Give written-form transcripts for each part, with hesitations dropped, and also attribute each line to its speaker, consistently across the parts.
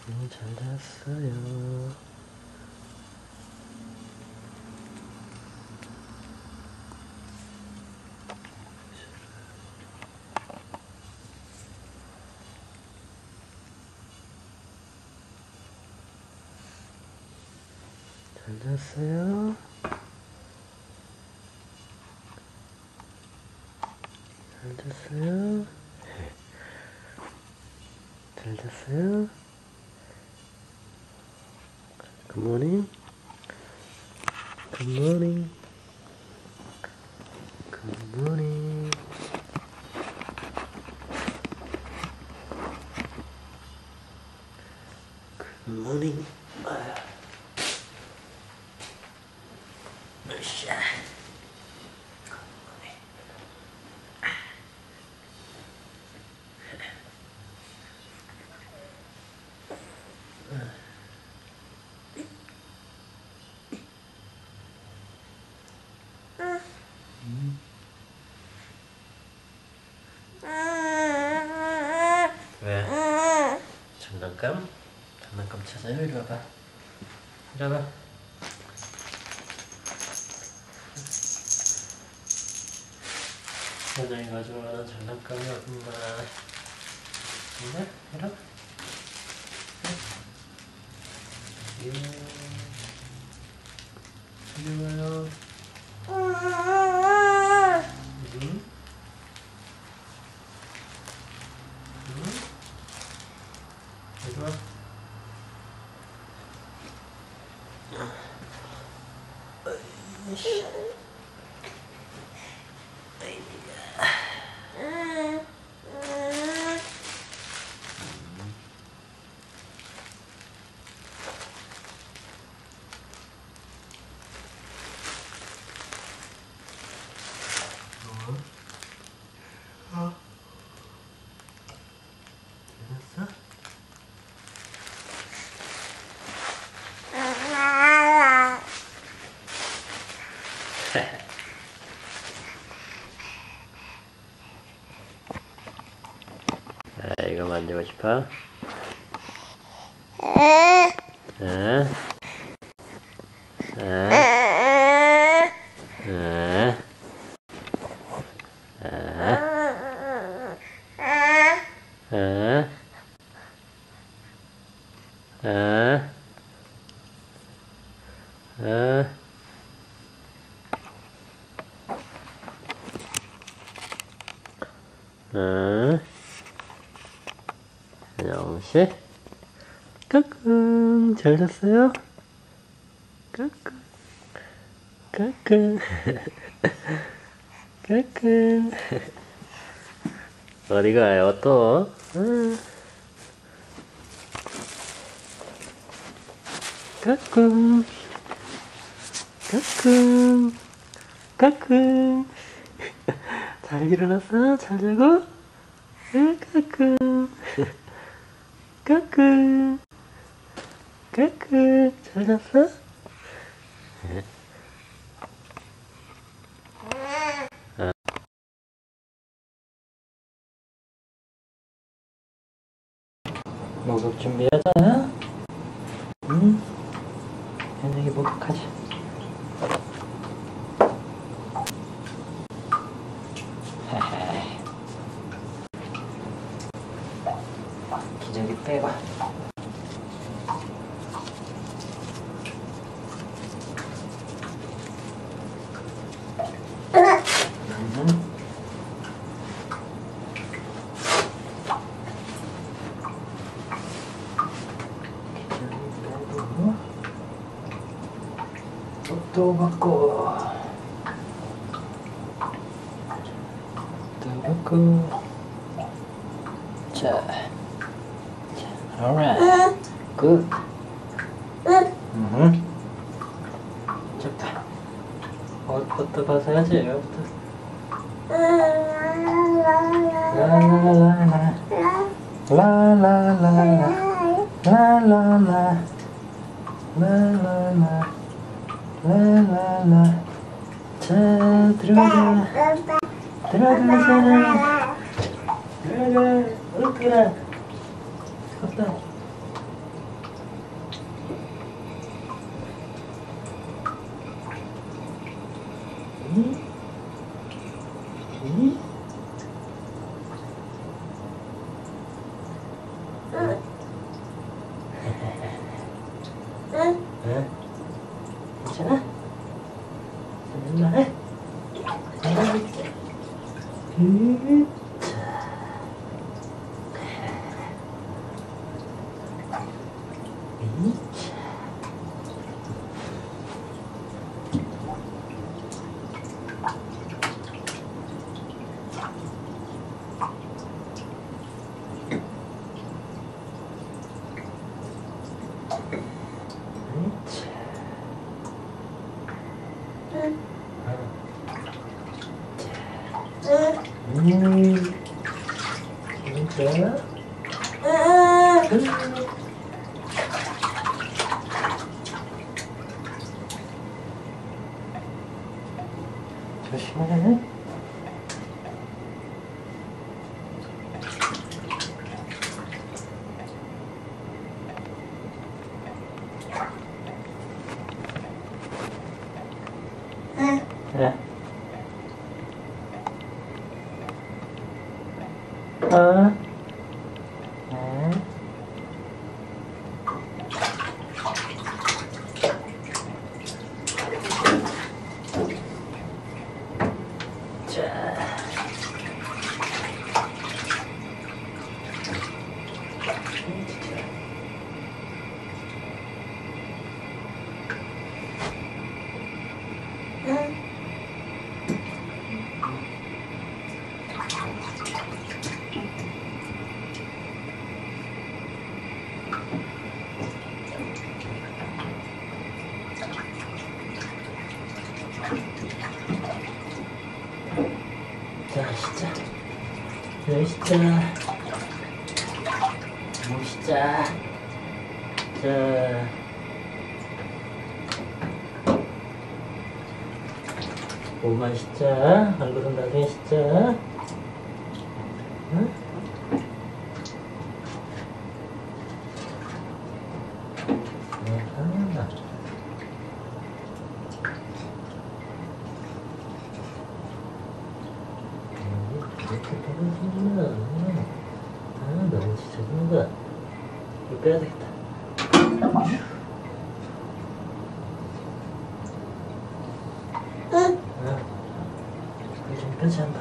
Speaker 1: 잘 잤어요. 잘 잤어요? 잘 잤어요? 잘 잤어요? 굿모닝? 굿모닝? 굿모닝? 굿모닝? 으쌰. 왜? 장난감? 장난감 찾아요? 이리 와봐. 이리 와봐. 사장이가 좋아하는 장난감이 어딘가. 이리 와봐. 이리 와요. 이리 와. 이거 만지고 싶어? 응? 영씨? 까꿍. 잘 잤어요? 까꿍. 까꿍. 까꿍. 어디 가요 또? 까꿍. 까꿍. 까꿍. 잘 일어났어? 잘 자고? 까꿍. 까꿍. 까꿍. 잘 잤어? 목욕 준비하자. 응? 현영이 목욕하자. 기저귀 빼고. 또 받고 또 받고. 자, alright, good. 좋다. 옷부터 벗어야지. 옷부터. 라라라라 라라라라 라라라 라라라 라라라. 자, 들어가자. 들어가자. 들어가. 어떡해. 컸다. 응? 괜찮아? 얼마나? 진짜? 조심해. 그래. 멋있자. 멋있자. 자. 몸만 씻자. 얼굴은 나중에 씻자. 응? 이렇게 떨어지면 너무 지저분하다. 이거 빼야 되겠다. 이거 좀 빼자 한번.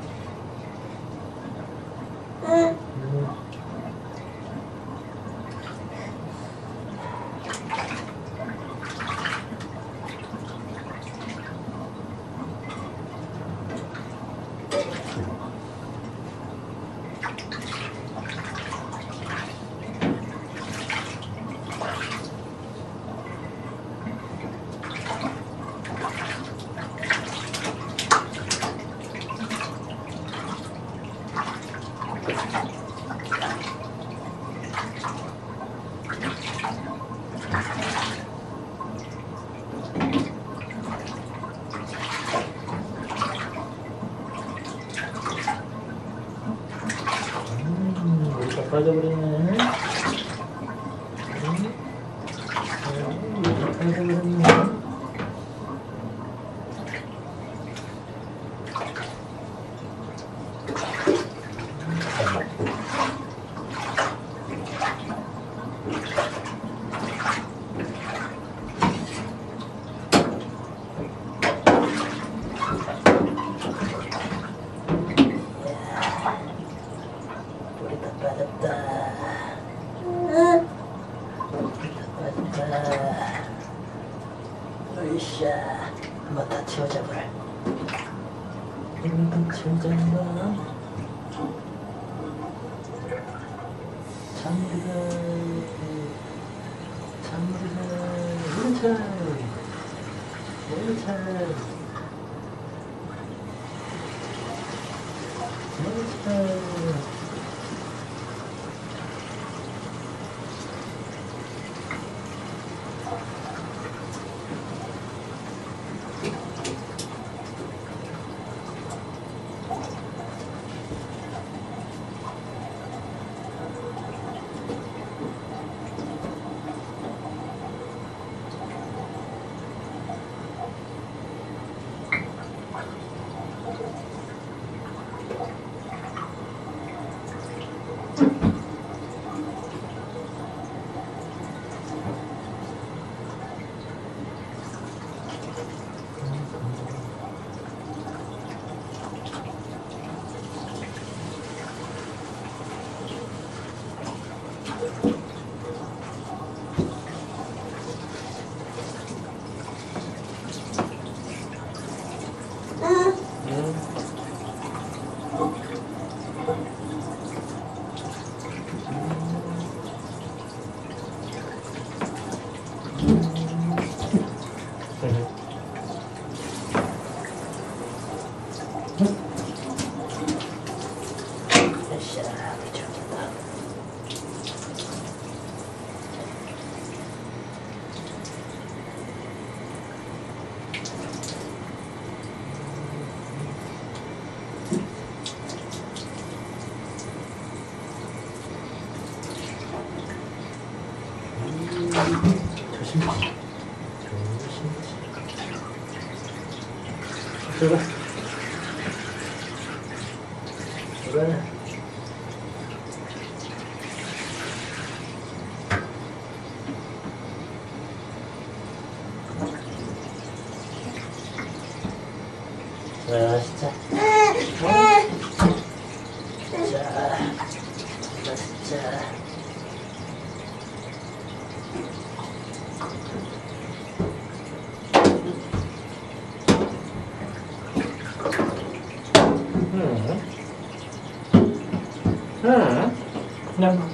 Speaker 1: 빠져버리네. 빠져버렸네. 뿌리 다 빠졌다. 으쌰. 한번 다 치워자 그래. 한번 치워자 한번. 찬물이다. 찬물이다. 물찬. 조심. 들어가. 들어가. 자, 진짜. 자. 그냥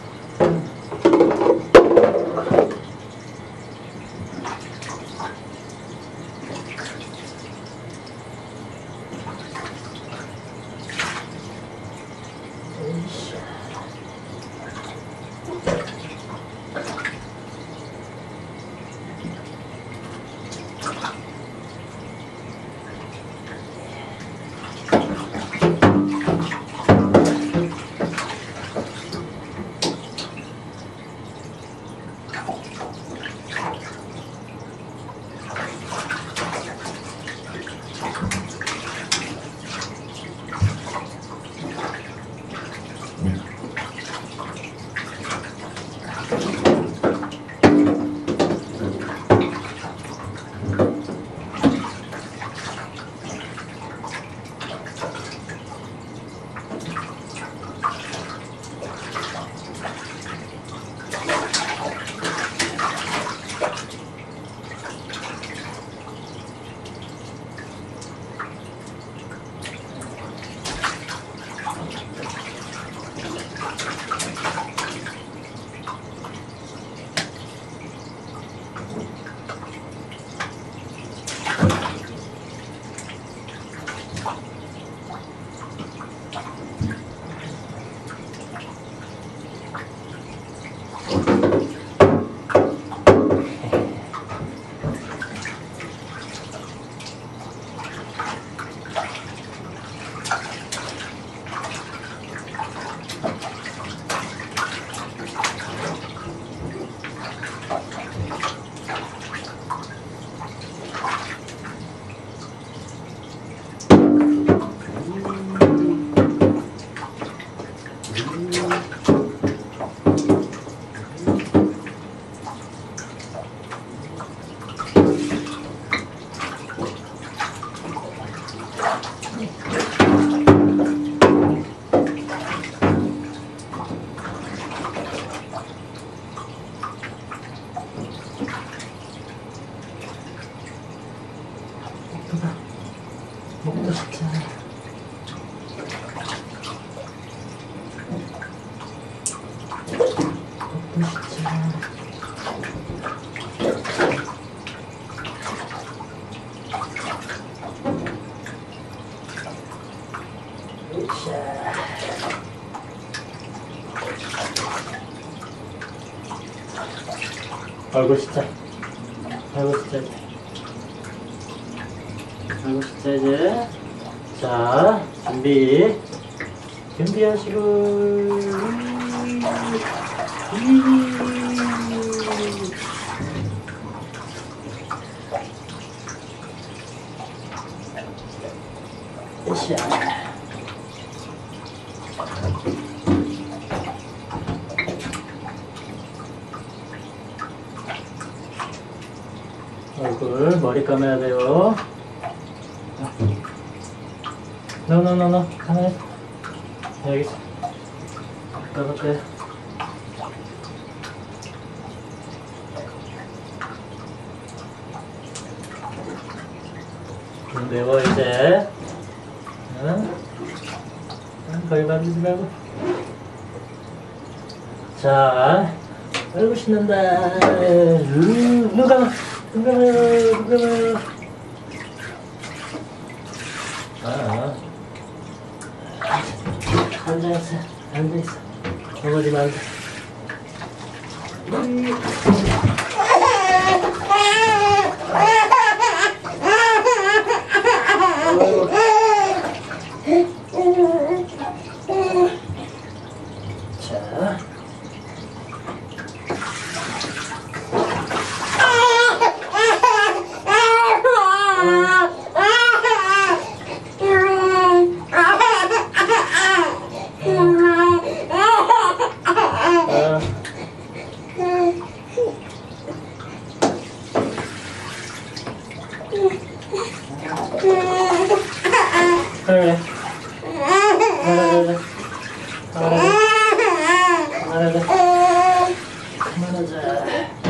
Speaker 1: 먹고 싶자. 먹고 싶자. 아이고 진짜. 아이고 진짜. 아이고 진짜 이제. 자, 준비하시고. 으쌰. 얼굴 머리 감아야 돼요. No. 가만히. 여기 있어. 감을 거야. 안 매워 이제. 거기 만지지 말고. 자, 아이고 신난다. 눈 감아. 눈 감아요. 눈 감아요. 앉아있어. 앉아있어. 넘어지면 안 돼. 자. 그래. 그만하자.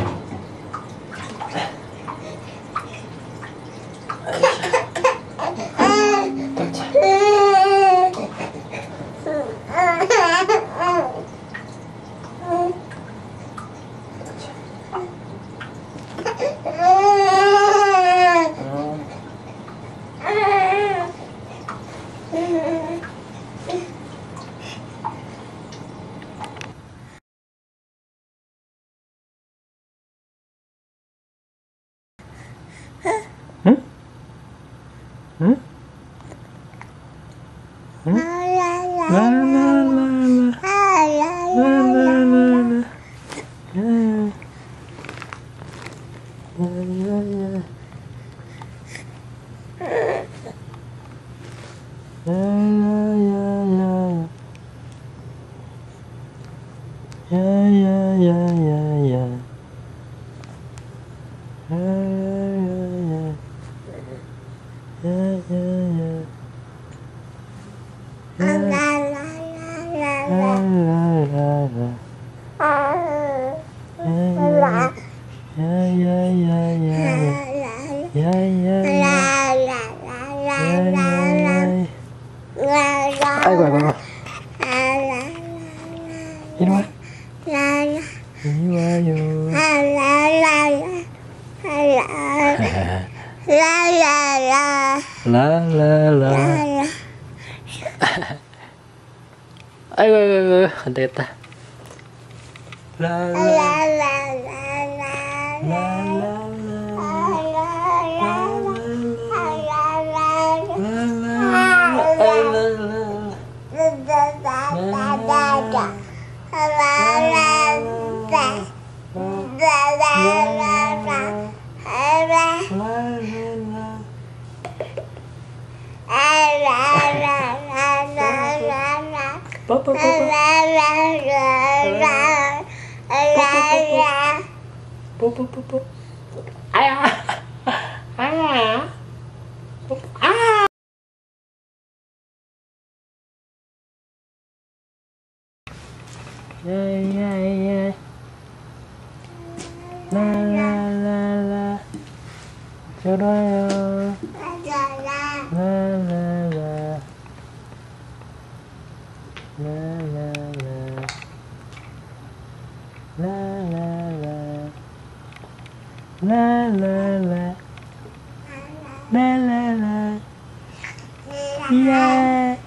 Speaker 1: 응? 응? 응? 아이고 아이고 이리 와 이리 와요 라라라 아이고 아이고 안 되겠다 뽀뽀뽀뽀 아야 아야 아 야야야 라라라라 좋아요 라라라 라라라 라라라 라라라 라라라 예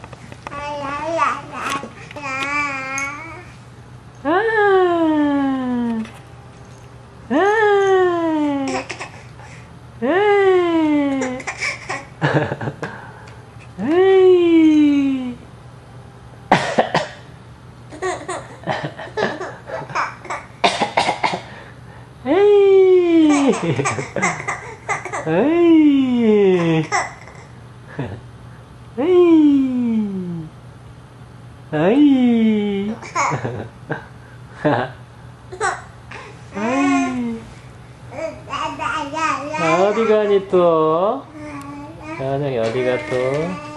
Speaker 1: 어디 가니 또? 연영이 어디 가 또?